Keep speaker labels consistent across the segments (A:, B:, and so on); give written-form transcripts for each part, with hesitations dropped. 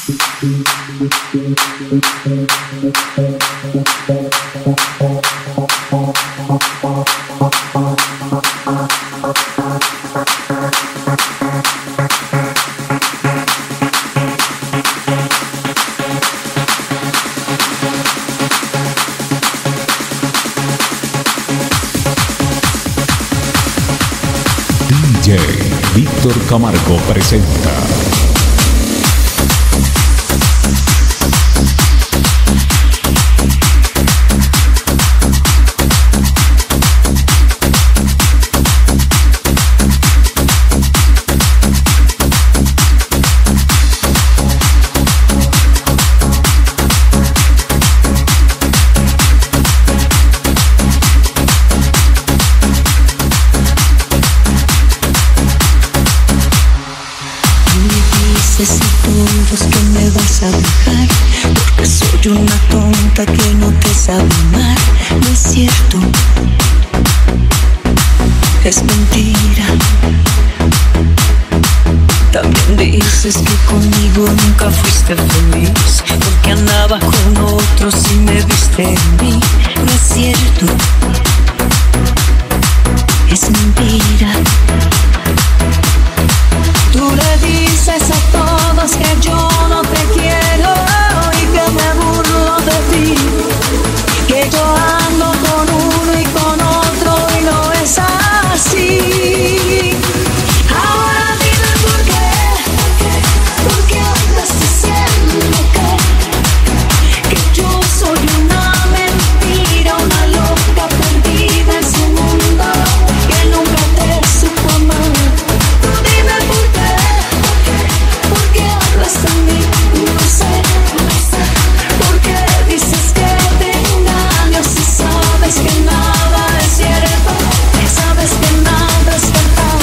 A: DJ Víctor Camargo presenta
B: que me vas a dejar porque soy una tonta que no te sabe amar. No es cierto, es mentira. También dices que conmigo nunca fuiste feliz porque andaba con otros y me viste en mí. No es cierto, es mentira. Tú le dices a todos que yo no te quiero y que me burlo de ti, que yo ando con uno y con otro y no es así. Ahora dime por qué andas diciendo que yo soy una mentira, una loca perdida en su mundo que nunca te supo amar. Tú dime por qué hablas de mí, no sé, por qué dices que te engaño si sabes que nada es cierto, sabes que nada es verdad.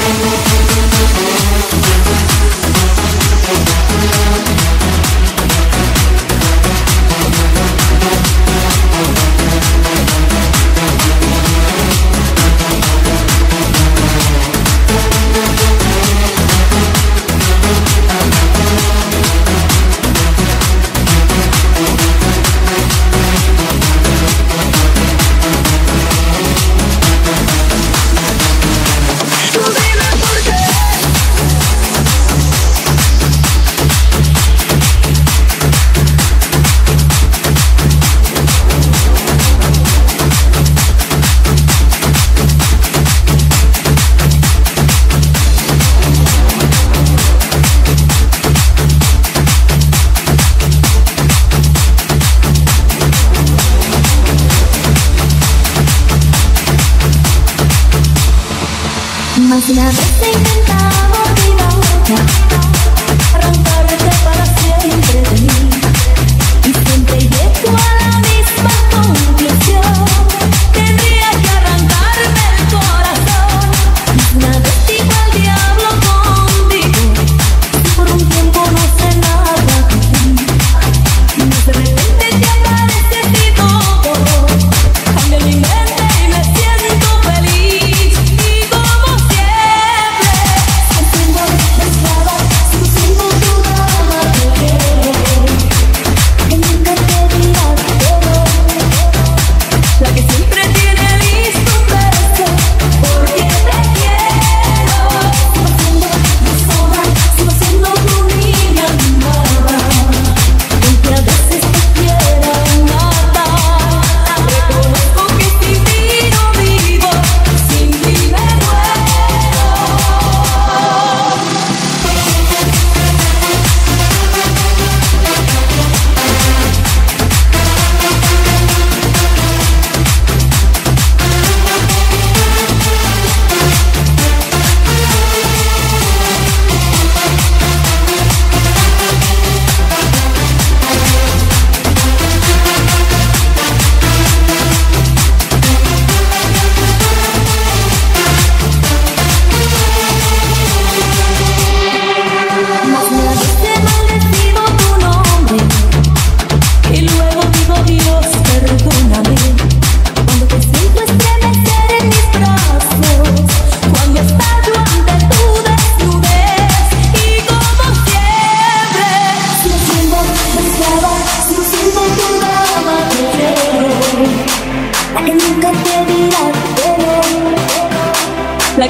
C: Más una vez he intentado olvidarte, arrancarte para siempre de mí, y siempre llego a la misma conclusión. Tendría que arrancarme el corazón. Más una vez digo al diablo contigo, por un tiempo no sé nada de ti, y de repente te apareces y todo cambia mi mente y me siento feliz. Y como siempre, siempre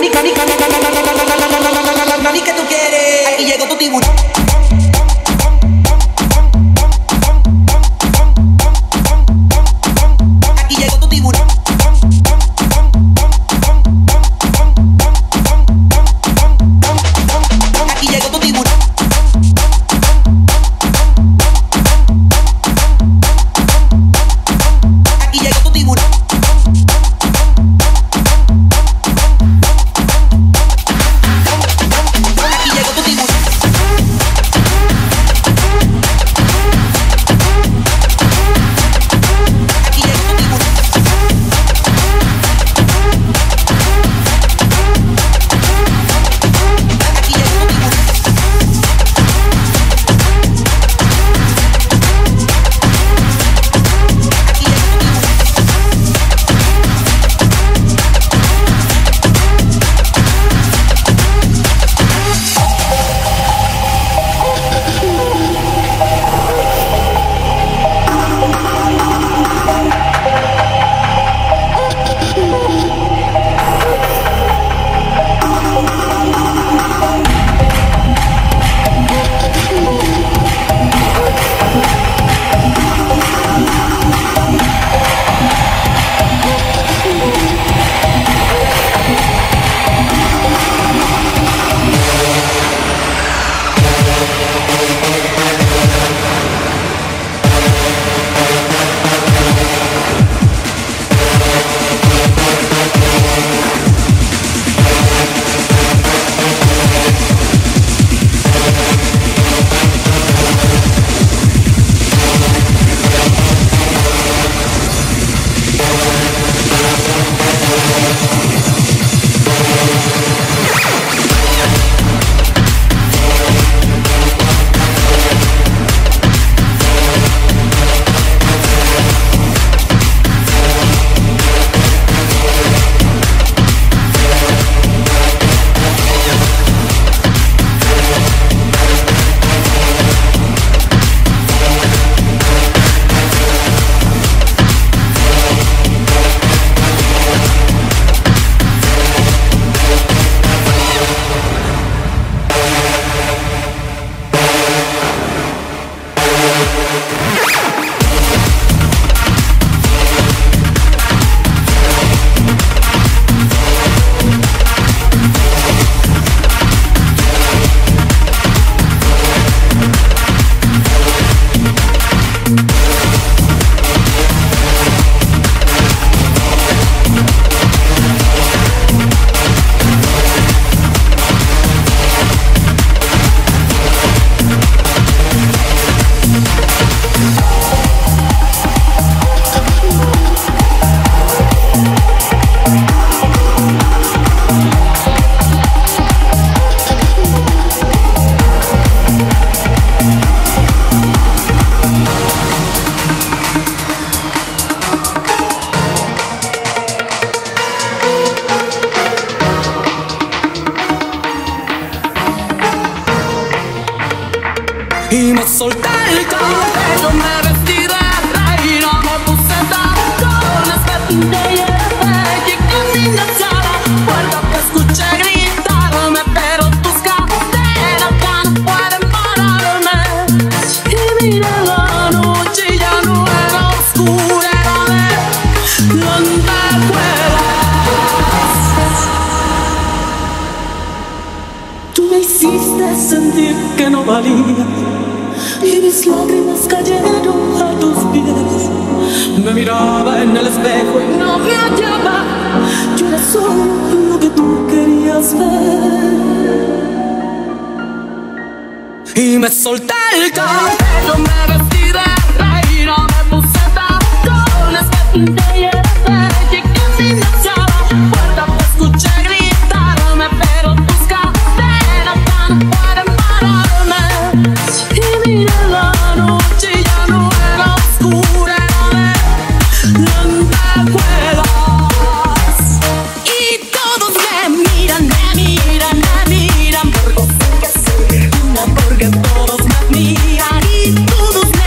D: ¿Qué tú quieres? Aquí llegó tu tiburón. Aquí llegó tu tiburón. Aquí llegó tu tiburón. Aquí llegó tu tiburón.
E: Y me solté el cabello, me vestí de reina, me puse tacones, me pinté y llegué caminando a la puerta, te escuché gritarme, pero tus cadenas ya no pueden pararme. Y mira la noche ya no era oscura, era de lentejuelas. Tú me hiciste sentir que no valía y mis lágrimas cayeron a tus pies. Me miraba en el espejo y no me hallaba. Yo era solo lo que tú querías ver. Y me solté el cabello, me vestí de reina, me puse tacones, me pinté y llegué caminando a la puerta, te escuché gritarme, pero tus cadenas ya no pueden pararme. Y mira la noche ya no era oscura, era de lentejuelas. Y todos me miran, me miran, me miran, porque sé que soy una, porque todos me miran. Y todos me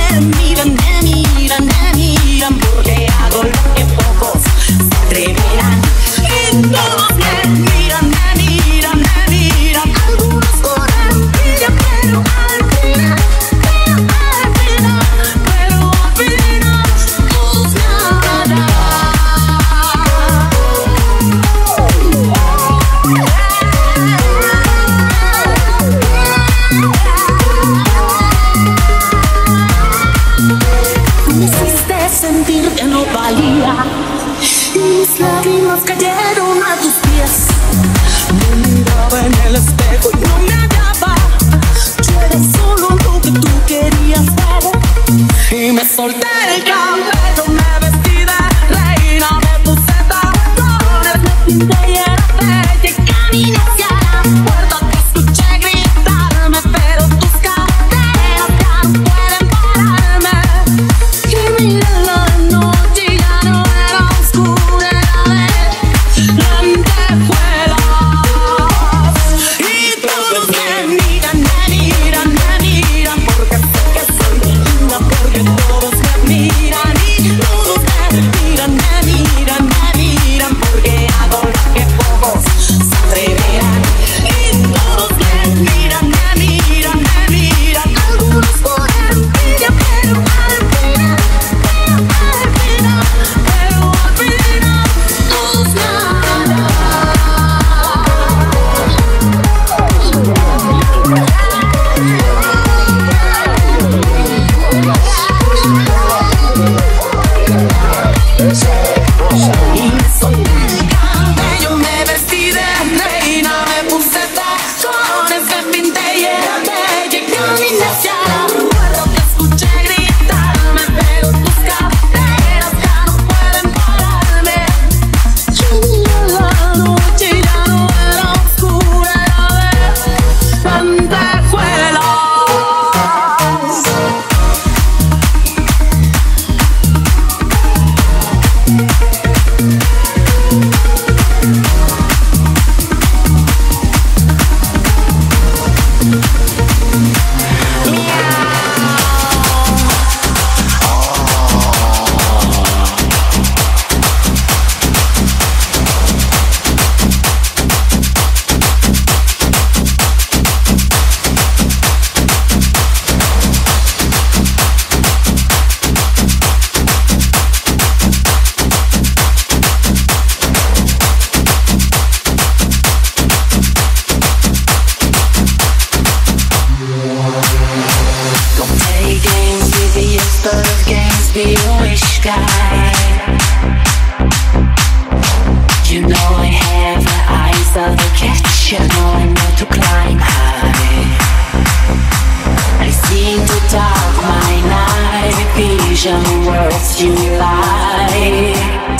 B: you know I know to climb high. I seem to dark my night vision, words you lie.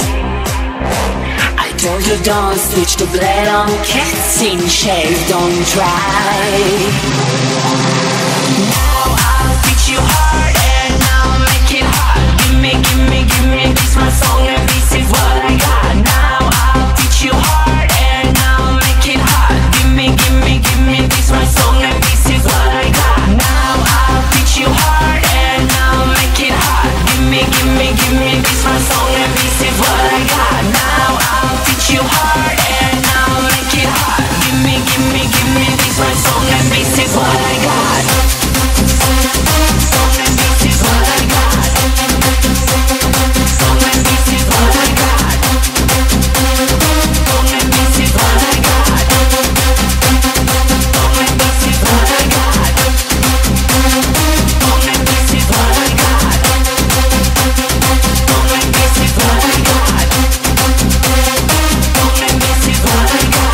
B: I told you don't switch to blade on cats in shade, don't try. Now I'll teach you hard and I'll make it hard. Give me this my song and this is what I got. Now I'll teach you hard and I'll make it hard. Give me this my song and this is what I got. Now I'll teach you hard and I'll make it hard. Give me this my song and this is what I got. Now I'll teach you hard and I'll make it hard. Give me this my song and this is what I got. Song and this is what I got. Song and this is what I got. Song and this is what I got. Song and this is what I got. Song and this is what I got. Song and this is what I got. Song and this is what I got.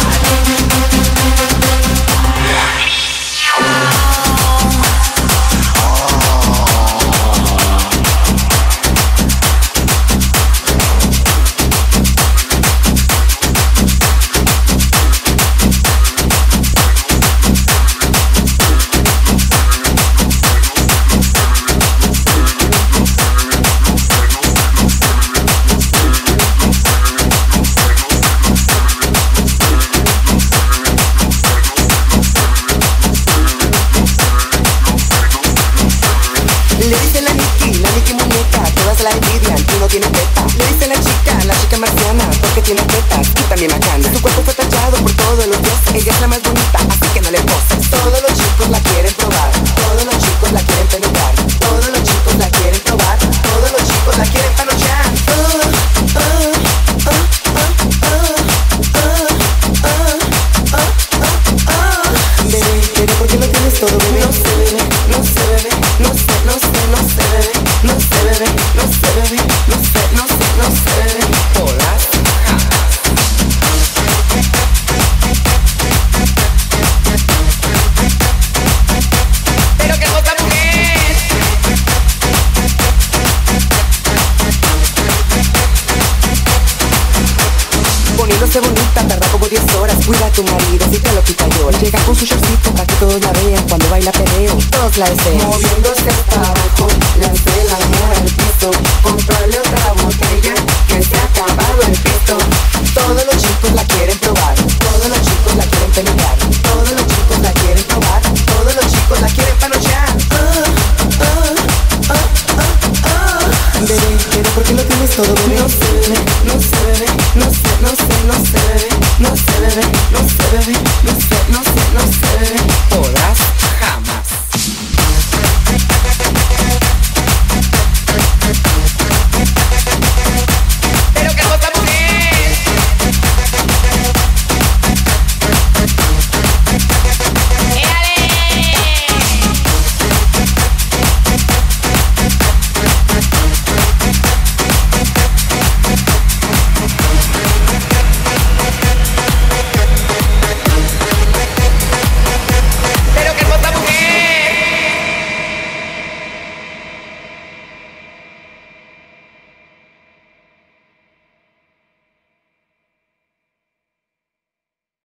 F: Le dice la Nicki muñeca, todas la envidian, tú no tienes teta. Le dice la chica marciana, porque tiene tetas y también macana. Su cuerpo fue tachado por todos los dioses, ella es la más bonita, así que no le poses. Todos los chicos la quieren probar, todos los chicos la quieren penetrar, todos los chicos la quieren probar, todos los chicos la quieren panochear. Bebé, ¿por qué lo tienes todo, bebé? No sé, bebé, no sé, bebé, no sé, bebé, no sé, bebé, no sé, bebé, no sé, bebé. Hola. Pero qué poca mujer. Poniéndose bonita, tarda como 10 horas. Cuida a tu marido, si te lo quita llora. Llega con su shortcito para que todos la vean. Cuando baila perreo, todos la desean. Moviéndose hasta abajo, lancé la mano al piso. Comprarle otra botella, que se ha acabado el pisto. Todos los chicos